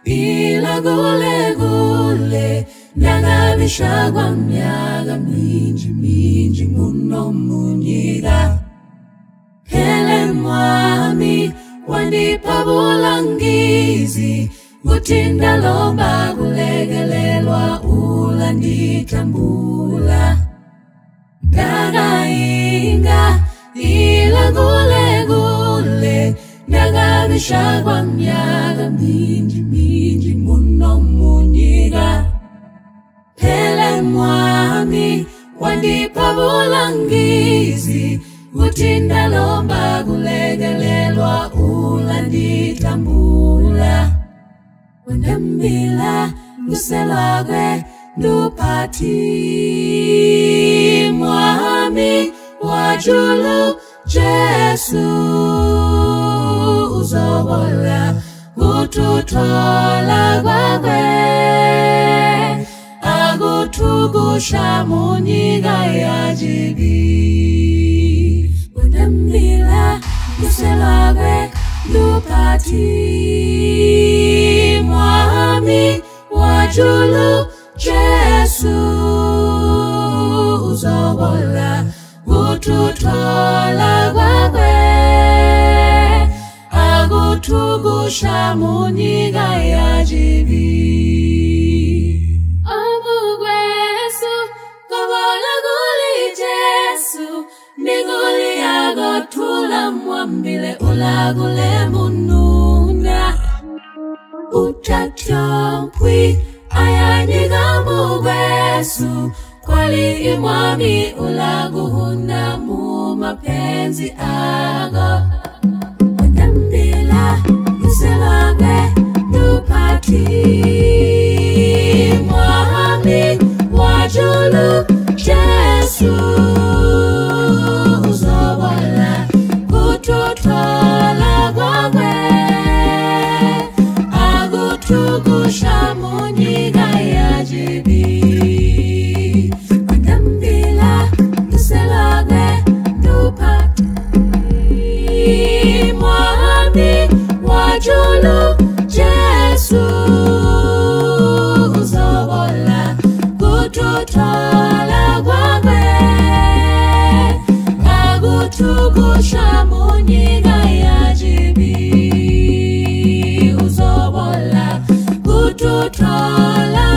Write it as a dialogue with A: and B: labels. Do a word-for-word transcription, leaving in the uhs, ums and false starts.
A: ila gule gule nangabishagwa myaga minji minji muno munyiga hele mwami wandipa bulangizi gutinda lomba gulegelelwa ula nditambula Daga inga ila gule gule nagabishagwa myaga minji minji muno munyiga hele mwami wandipa bulangizi gutinda lomba gulegelelwa ula nditambula Wendambila luselagwe lupati mwami wajulu Jesu uzobola gututola gwagwe agutugusha munyiga ya jibi Wendambila luselagwe lupati mwami wajulu Jesu uzobola gututola gwagwe agutugusha munyiga ya jibi Amugwesu gobola guli Jesu niguli agotula mwambile ulagule mununa Utatyompwi ayanyiga mugwesu kwali imwami ulaguhuna mu mapenzi ago Wendambila luselagwe lupati mwami wajulu Jesu uzobola gututola gwagwe agutugusha munyiga ya jibi Wendambila luselagwe lupati mwami wajulu Jesu uzobola gututola gwagwe agutugusha munyiga ya jibi uzobola gututola